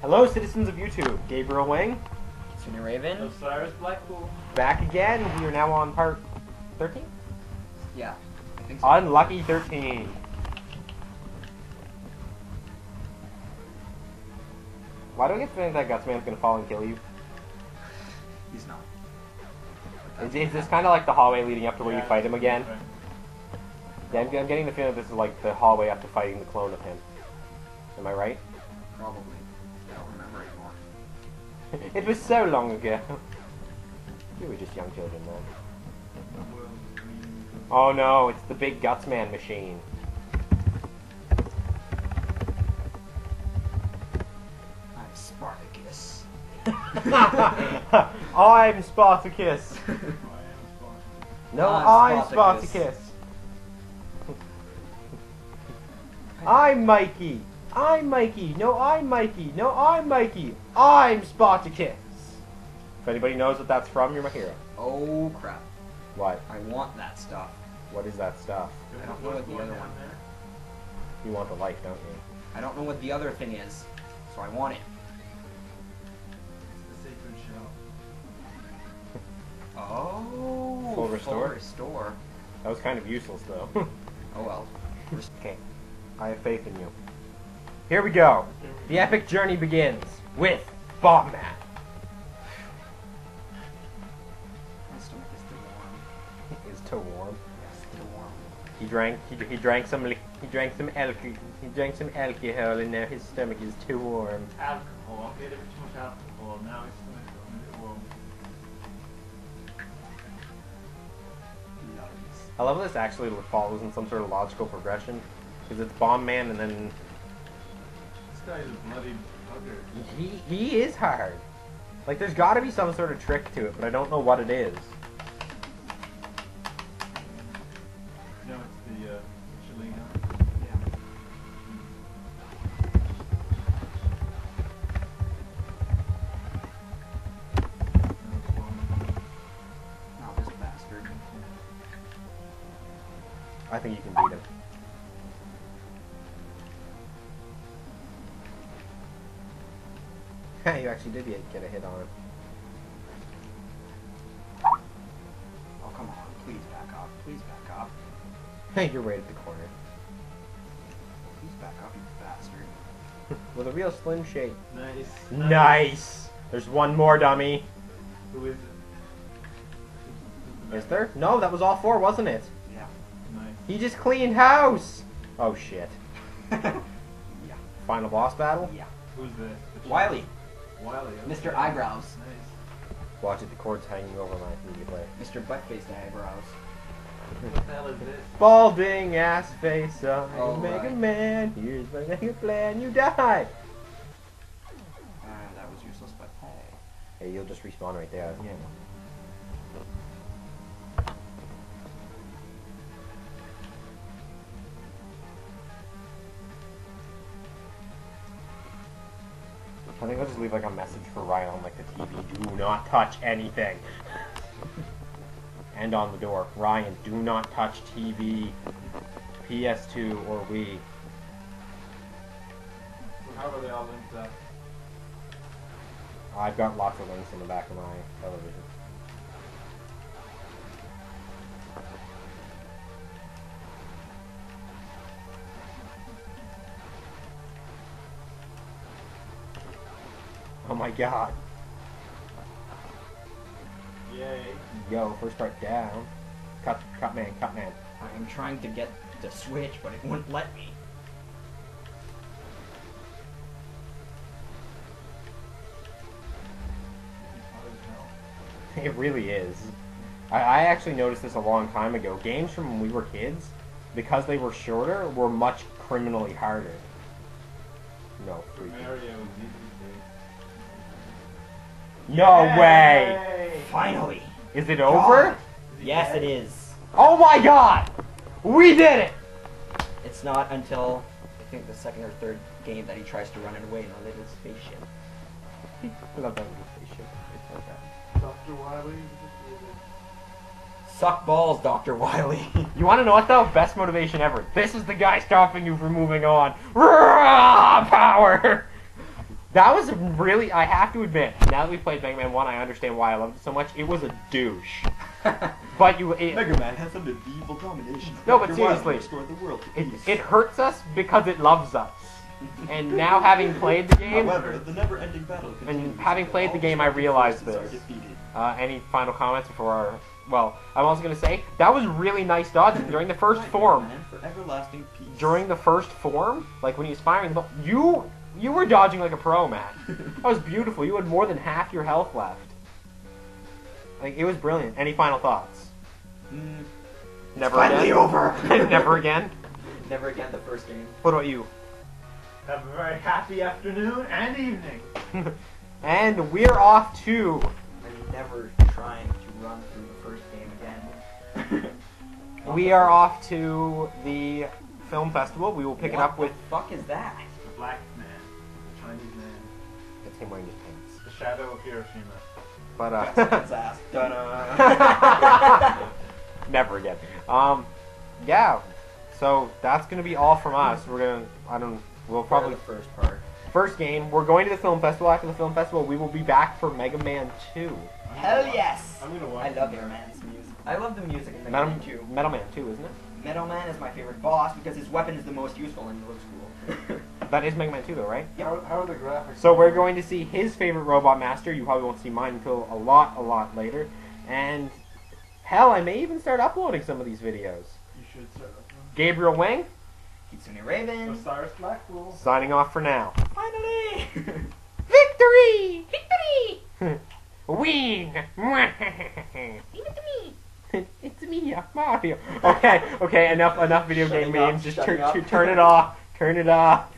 Hello, citizens of YouTube. Gabriel Wing. KitsuneRaven. OsirisBlackpool. Back again. We are now on part 13? Yeah, I think so. Unlucky 13. Why do I get the feeling that Gutsman's gonna fall and kill you? He's not. Is this kind of like the hallway leading up to where you fight him again? Okay. Yeah, I'm getting the feeling this is like the hallway up to fighting the clone of him. Am I right? Probably. I don't remember anymore. It was so long ago. You were just young children then. Oh no, it's the big Gutsman machine. I'm Spartacus. I'm Spartacus. No, I'm Spartacus. I'm Mikey. I'm Mikey. No, I'm Mikey. No, I'm Mikey. I'm Spartacus. If anybody knows what that's from, you're my hero. Oh crap. What? I want that stuff. What is that stuff? I don't know what the other one. You want the life, don't you? I don't know what the other thing is, so I want it. It's the sacred shell. Oh. Full restore? Full restore. That was kind of useless, though. Oh well. Okay. I have faith in you. Here we go. The epic journey begins with Bomb Man. My stomach is still warm. Is too warm. Yes, still warm. He drank some alcohol, and now his stomach is too warm. Alcohol. I gave it too much alcohol. Now it's a bit warm. Nice. I love this actually follows in some sort of logical progression, because it's Bomb Man and then This guy is a bloody bugger. he is hard. Like there's got to be some sort of trick to it, but I don't know what it is. No, it's the Chilena. Yeah. No, it's warm. Now this bastard. I think you can beat him. You actually did get a hit on him. Oh come on, please back up. Please back up. You're right at the corner. Please back up, you bastard. With a real Slim Shady. Nice. Nice! There's one more, dummy. Who is it? Is there? No, that was all four, wasn't it? Yeah. Nice. He just cleaned house! Oh shit. Yeah. Final boss battle? Yeah. Who's this? The Wiley. Wily. Mr. Eyebrows. Nice. Watch it, the cord's hanging over my immediately. Mr. Butt-faced Eyebrows. What the hell is this? Balding ass face, Oh, Mega right. Man, here's my mega plan, you die! That was useless, but hey. Hey, you'll just respawn right there. Yeah. I think I'll just leave like a message for Ryan on like the TV. Do not touch anything. And on the door. Ryan, do not touch TV, PS2, or Wii. So how are they all linked up? I've got lots of links in the back of my television. Oh my god. Yay. Yo, first part down. Cut man, cut man. I am trying to get the switch, but it wouldn't let me. It really is. I actually noticed this a long time ago. Games from when we were kids, because they were shorter, were much criminally harder. No, freaking. Mario is easy No to way! Finally! Is it over? God. Yes, it is. Oh my god! We did it! It's not until, I think, the second or third game that he tries to run it away in a little spaceship. I love that little spaceship. It's so bad. Dr. Wily. Suck balls, Dr. Wily. You want to know what though? Best motivation ever. This is the guy stopping you from moving on. Power! That was really, I have to admit, now that we played Mega Man 1, I understand why I loved it so much. It was a douche. But Megaman has a medieval domination. No, but Your Wily seriously, restored the world to peace. it hurts us because it loves us. And now having played the game, However, the never-ending battle continues. and having played the All game, I realized forces this. are defeated. Any final comments before our... Well, I'm also going to say, that was really nice dodging during the first form. Megaman for everlasting peace. During the first form, like when he was firing the ball, you were dodging like a pro, man. That was beautiful. You had more than half your health left. Like, it was brilliant. Any final thoughts? Never Finally again? over. Never again? Never again the first game. What about you? Have a very happy afternoon and evening. And we're off to... I'm never trying to run through the first game again. We are off to the film festival. We will pick it up with... What the fuck is that? The black man. The Chinese man. It's him wearing his pants. The shadow of Hiroshima. But, That's ass. Ta-da. never again. Yeah. So, that's gonna be all from us. We're gonna... We'll probably... the first part. First game, we're going to the film festival. After the film festival, we will be back for Mega Man 2. Hell yes! I'm gonna watch I love Airman's music. I love the music in Mega Man 2. Metal Man 2, isn't it? Metal Man is my favorite boss because his weapon is the most useful and it looks cool. That is Mega Man 2, though, right? How are the graphics? So we're going to see his favorite robot master. You probably won't see mine until a lot later. And, hell, I may even start uploading some of these videos. You should start up. Gabriel Wang, KitsuneRaven. OsirisBlackpool. signing off for now. Finally! Victory! Victory! Wing! Give it to me! It's me, Mario. Okay, enough video game Shutting up, memes. Just shutting up. turn it off. Turn it off.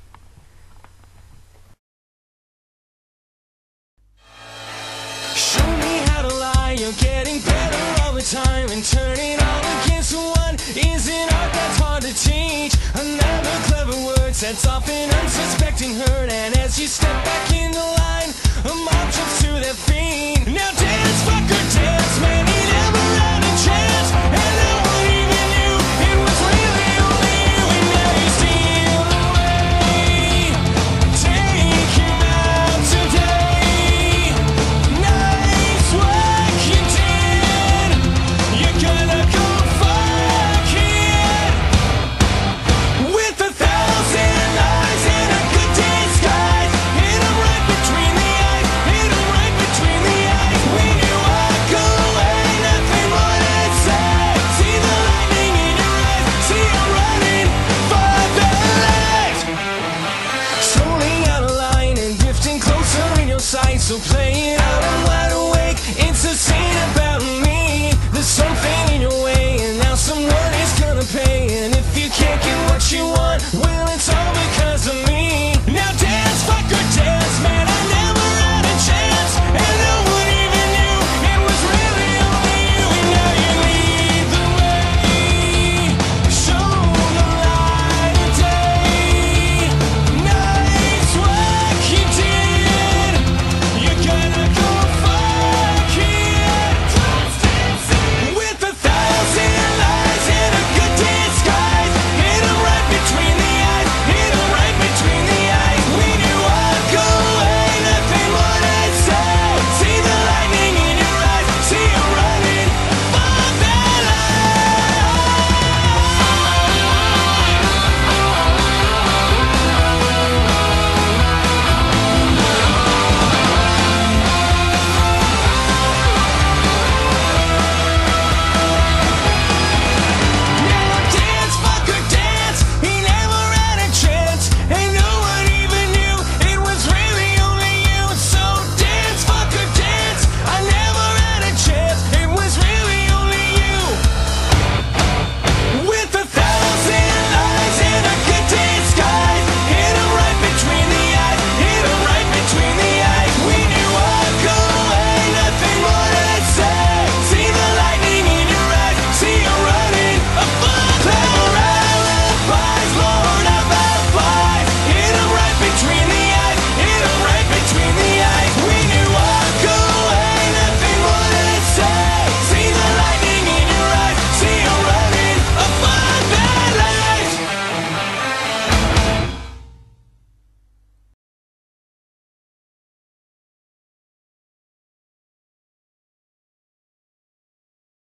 Show me how to lie, you're getting better all the time. And turning all against one is an art that's hard to teach. Another clever word sets off an unsuspecting hurt. And as you step back in the line, a mob jumps to their feet. Now